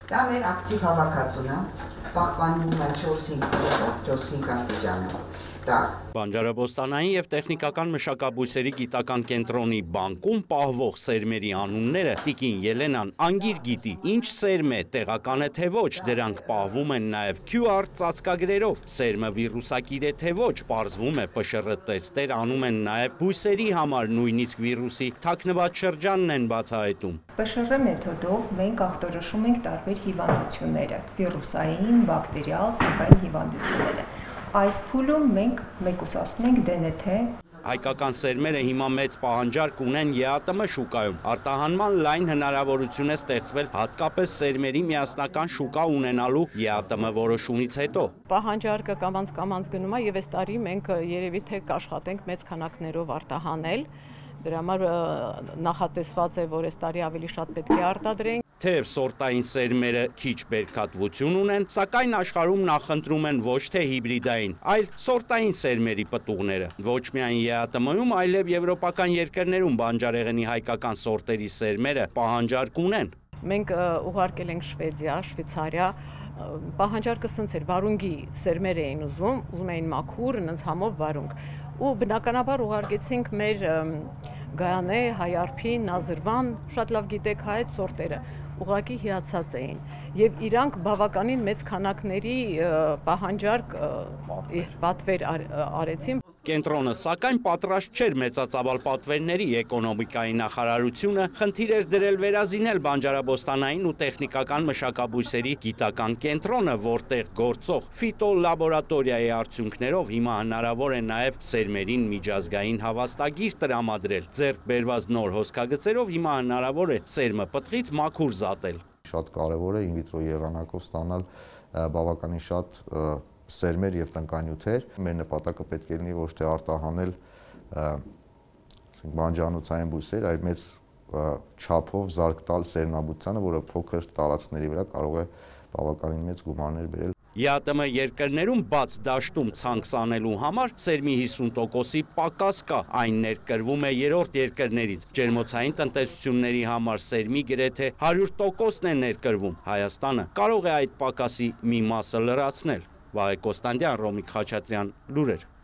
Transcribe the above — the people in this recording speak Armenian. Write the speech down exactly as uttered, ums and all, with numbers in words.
Դա մեր ակտիվ հավաքածուն է, պահպանվում է չորս-հինգ աստիճանում։ Բանջարաբոստանային և տեխնիկական մշակաբույսերի գիտական կենտրոնի բանկում պահվող սերմերի անունները տիկին Ելենան անգիր գիտի, ինչ սերմ է, տեղական է թե ոչ, դրանք պահվում են նաև քյու ար ծածկագրերով, սերմը վիրուսակիր է թե ոչ, պարզվում է Պ Շ R տեստեր անում են նաև բույսերի համար, նույնիսկ վիրուսի թաքնված շրջանն են բացահայտում։ Պ Շ R մեթոդով մենք ախտորոշում ենք տարբեր հիվանդությունները, վիրուսային, բակտերիալ, սակայն հիվանդությունները։ Այս փուլում մենք մեկուսացնում ենք D N T։ Հայկական սերմերը հիմա մեծ պահանջարկ ունեն Է Ա Տը Մ շուկայում։ Արտահանման լայն հնարավորություն է ստեղծվել հատկապես սերմերի միասնական շուկա ունենալու Է Ա Տը Մ որոշումից հետո։ Պահանջարկը կամաց-կամաց գնում է եւ այս տարի մենք երևի թե կաշխատենք մեծ քանակներով արտահանել։ Դրա համար նախատեսված է, որ այս տարի ավելի շատ պետք է արտադրենք։ Թեև սորտային սերմերը քիչ բերքատվություն ունեն, սակայն աշխարհում նախընտրում են ոչ թե հիբրիդային, այլ սորտային սերմերի պտուղները։ Ոչ միայն Է Ա Տը Մ-ում, այլև եվրոպական երկրներում բանջարեղենի հայկական սորտերի սերմերը պահանջարկ ունեն։ Մենք ուղարկել ենք Շվեդիա, Շվեյցարիա, պահանջարկը սենց էր, վարունգի սերմեր էին ուզում, ուզում էին մաքուր, նենց համով վարունգ։ Ու բնականաբար ուղարկեցինք մեր Գայանե, Հայարփի, Նազրվան, շատ լավ գիտեք հայ այդ սորտերը, ուղղակի հիացած էին եւ իրանք բավականին մեծ քանակների պահանջարկ պատվեր արեցին։ Կենտրոնը սակայն պատրաստ չէր մեծածավալ պատվերների, էկոնոմիկայի նախարարությունը խնդիր էր դրել վերազինել բանջարաբոստանային ու տեխնիկական մշակաբույսերի գիտական կենտրոնը, որտեղ գործող ֆիտոլաբորատորիայի արդյունքներով հիմա հնարավոր է նաև սերմերին միջազգային հավաստագիր տրամադրել։ Ձեռք բերված նոր հոսքագծերով հիմա հնարավոր է սերմը պտղից մաքուր զատել։ Շատ կարևոր է in vitro եղանակով ստանալ բավականին շատ սերմեր և տնկանյութեր։ Մեր նպատակը պետք է լինի ոչ թե արտահանել բանջարանոցային բույսեր, այլ մեծ չափով զարկ տալ սերմնաբուծությանը, որը փոքր տարածքների վրա կարող է բավականին մեծ գումարներ բերել։ Է Ա Տը Մ երկրներում բաց դաշտում ցանկ սանելու համար սերմի հիսուն տոկոսի պակաս կա, այն ներկրվում է երրորդ երկրներից։ Ջերմոցային տնտեսությունների համար սերմի գրեթե հարյուր տոկոսն է ներկրվում։ Հայաստանը կարող է այդ պակասի մի մասը լրացնել։ Վահե Կոստանդյան, Ռոմիկ Խաչատրյան, լուրեր։